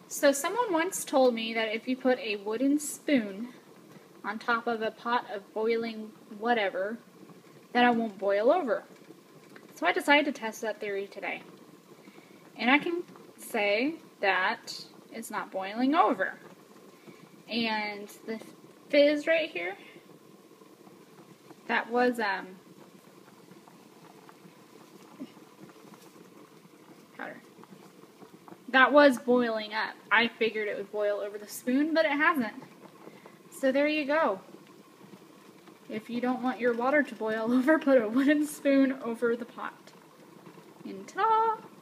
So someone once told me that if you put a wooden spoon on top of a pot of boiling whatever, then it won't boil over. So I decided to test that theory today. And I can say that it's not boiling over. And the fizz right here, that was powder. That was boiling up. I figured it would boil over the spoon, but it hasn't. So there you go. If you don't want your water to boil over, put a wooden spoon over the pot. And ta-da!